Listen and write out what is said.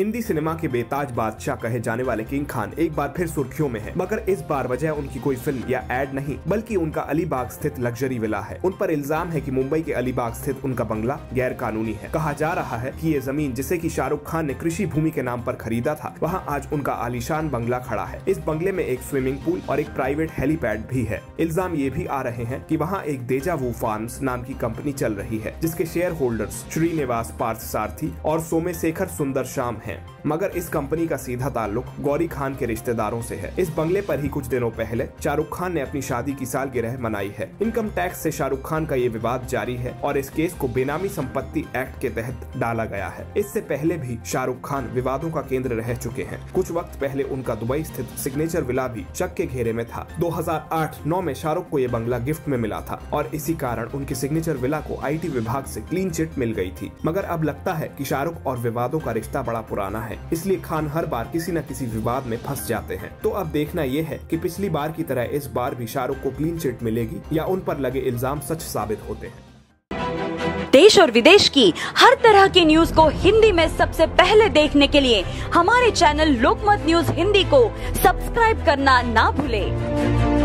Hindi cinema के बेताज बादशाह कहे जाने वाले किंग खान एक बार फिर सुर्खियों में है, मगर इस बार वजह उनकी कोई फिल्म या एड नहीं बल्कि उनका अलीबाग स्थित लग्जरी विला है। उन पर इल्जाम है कि मुंबई के अलीबाग स्थित उनका बंगला गैर कानूनी है। कहा जा रहा है कि ये जमीन जिसे कि शाहरुख खान ने कृषि भूमि के नाम पर खरीदा था, वहाँ आज उनका आलीशान बंगला खड़ा है। इस बंगले में एक स्विमिंग पूल और एक प्राइवेट हेलीपैड भी है। इल्जाम ये भी आ रहे हैं कि वहाँ एक देजावू फार्म्स नाम की कंपनी चल रही है, जिसके शेयर होल्डर्स श्रीनिवास पार्थसारथी और सोमेशेखर सुंदर श्याम हैं। मगर इस कंपनी का सीधा ताल्लुक गौरी खान के रिश्तेदारों से है। इस बंगले पर ही कुछ दिनों पहले शाहरुख खान ने अपनी शादी की सालगिरह मनाई है। इनकम टैक्स से शाहरुख खान का ये विवाद जारी है और इस केस को बेनामी संपत्ति एक्ट के तहत डाला गया है। इससे पहले भी शाहरुख खान विवादों का केंद्र रह चुके हैं। कुछ वक्त पहले उनका दुबई स्थित सिग्नेचर विला भी शक के घेरे में था। 2008-9 में शाहरुख को ये बंगला गिफ्ट में मिला था और इसी कारण उनके सिग्नेचर विला को IT विभाग से क्लीन चिट मिल गई थी। मगर अब लगता है कि शाहरुख और विवादों का रिश्ता बड़ा पुराना है, इसलिए खान हर बार किसी न किसी विवाद में फंस जाते हैं। तो अब देखना ये है कि पिछली बार की तरह इस बार भी शाहरुख को क्लीन चिट मिलेगी या उन पर लगे इल्जाम सच साबित होते हैं। देश और विदेश की हर तरह की न्यूज को हिंदी में सबसे पहले देखने के लिए हमारे चैनल लोकमत न्यूज हिंदी को सब्सक्राइब करना ना भूलें।